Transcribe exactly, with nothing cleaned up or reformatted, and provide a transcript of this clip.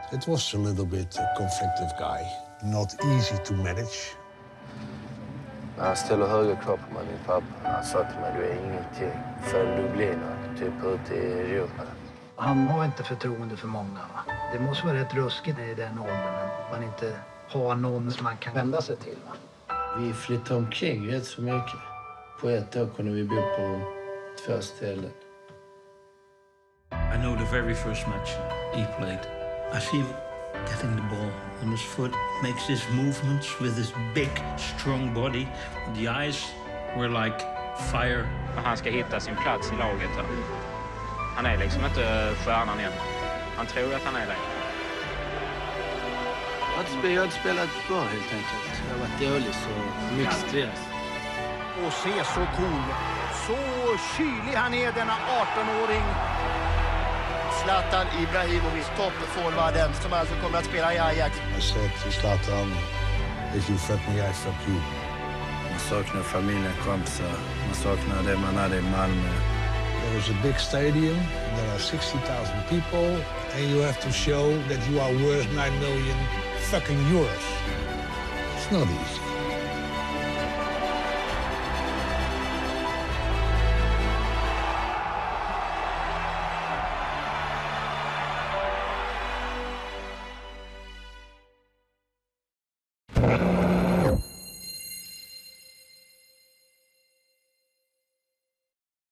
It was a little bit a conflictive guy, not easy to manage. Han ställer höga krav på mig, min pappa. Han sa till mig, du är ingenting förrän du blir något, typ ute i Europa. Han har inte förtroende för många. Va? Det måste vara rätt ruskigt i den åldern att man inte har någon som man kan vända sig till. Va? Vi flyttade omkring rätt så mycket. På ett år kunde vi bo på två ställen. I know the very first match he played. I see him getting the ball on his foot, makes his movements with his big, strong body. The eyes were like fire. Han ska hitta sin plats i laget. Här. Han är liksom inte stjärnan än. Han tror att han är det. Jag har inte spelat bra helt enkelt. Jag har varit dålig, så mycket stress. Och se så cool, så kylig han är, denna arton-åring. Zlatan Ibrahimovic, toppforwarden som alltså kommer att spela i Ajax. I said to Zlatan, if you fuck me, I fuck you. Man saknar familjen, kompisar. Man saknar det man hade i Malmö. There is a big stadium, there are sixty thousand people, and you have to show that you are worth nine million fucking euros. It's not easy.